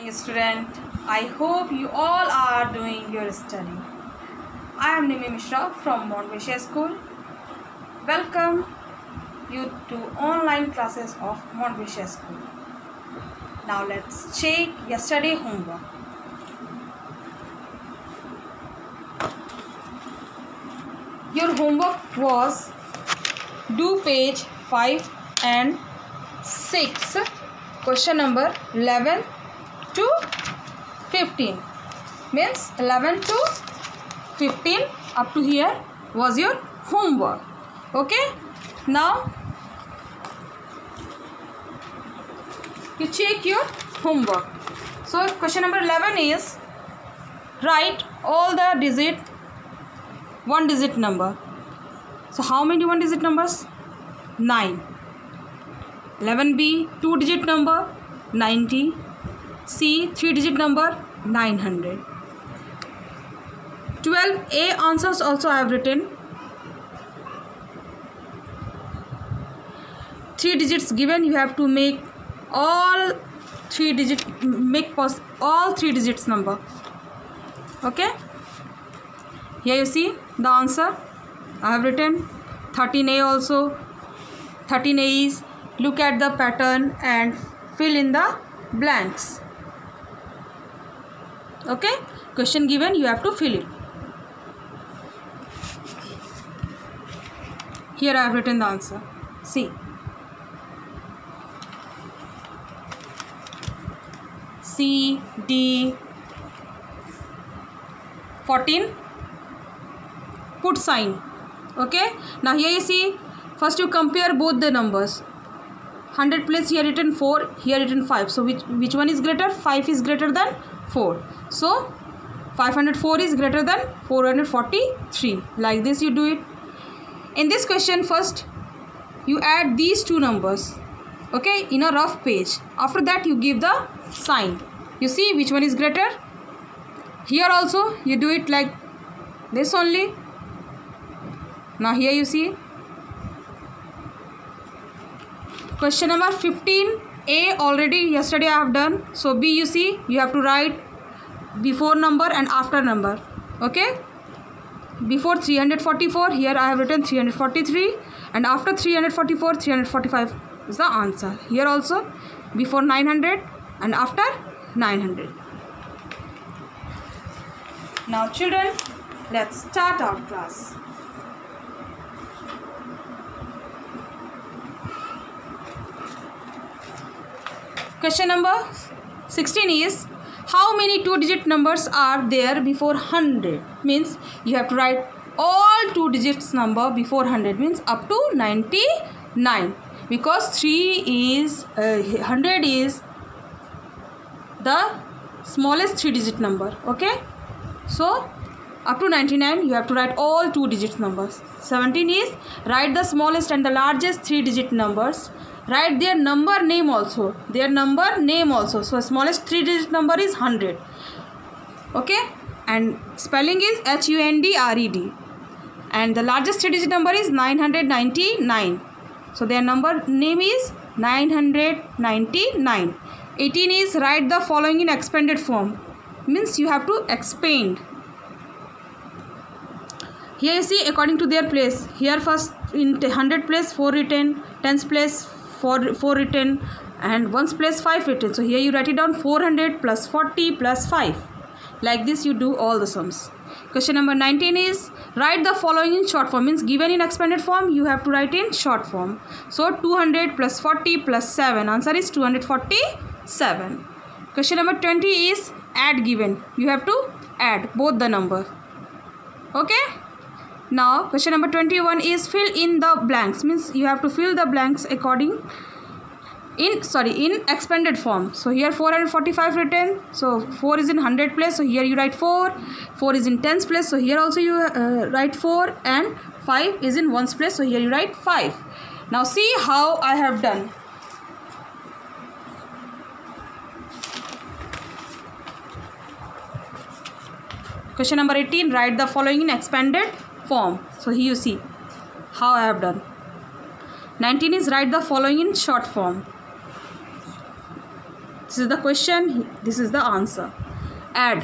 morning, student. I hope you all are doing your study. I am Nimi Mishra from Mount Vishay School. Welcome you to online classes of Mount Vishay School. Now let's check yesterday homework. Your homework was do page 5 and 6, question number 11 to 15. Means 11 to 15 up to here was your homework. Okay, now you check your homework. So question number 11 is write all the one digit number. So how many one digit numbers? 9. 11B 2 digit number 90. C 3 digit number 900. 12A answers also I have written. 3 digits given, you have to make all 3 digit all 3 digits number. Okay, here you see the answer I have written. 13A also. 13A is look at the pattern and fill in the blanks. Okay, question given, you have to fill it. Here I have written the answer. See. C, D, 14, put sign. Okay, now here you see, first you compare both the numbers. 100 place here written 4, here written 5. So which one is greater? 5 is greater than 4. So 504 is greater than 443. Like this you do it. In this question, first you add these two numbers, okay, in a rough page. After that you give the sign. You see which one is greater. Here also you do it like this only. Now here you see question number 15A already yesterday I have done. So B you see you have to write before number and after number. Okay, before 344 here I have written 343 and after 344 345 is the answer. Here also before 900 and after 900. Now children, let's start our class. Question number 16 is how many 2-digit numbers are there before 100? Means you have to write all 2 digits number before 100, means up to 99, because 100 is the smallest 3-digit number. Okay, so up to 99 you have to write all 2 digit numbers. 17 is write the smallest and the largest 3-digit numbers. Write their number name also. So smallest 3-digit number is 100. Okay, and spelling is HUNDRED, and the largest 3-digit number is 999. So their number name is 999. 18 is write the following in expanded form. Means you have to expand. Here you see according to their place. Here first in 100 place 4 written, 10th place 4 written, and 1st place 5 written. So here you write it down 400 plus 40 plus 5. Like this you do all the sums. Question number 19 is write the following in short form. Means given in expanded form you have to write in short form. So 200 plus 40 plus 7. Answer is 247. Question number 20 is add given. You have to add both the number. Okay. Now question number 21 is fill in the blanks. Means you have to fill the blanks according in expanded form. So here 445 written. So 4 is in 100 place. So here you write 4. 4 is in 10th place. So here also you write 4, and 5 is in 1st place. So here you write 5. Now see how I have done. Question number 18 write the following in expanded form. So here you see how I have done. 19 is write the following in short form. This is the question, this is the answer. Add.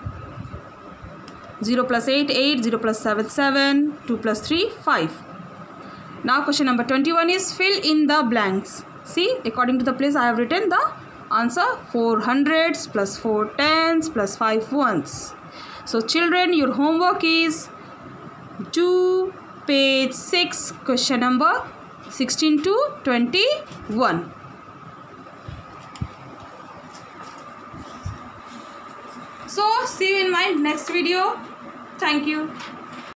0 plus 8, 8, 0 plus 7, 7, 2 plus 3, 5. Now question number 21 is fill in the blanks. See, according to the place I have written the answer, 4 hundreds plus 4 tens plus 5 ones. So children, your homework is to page 6, question number 16 to 21. So see you in my next video. Thank you.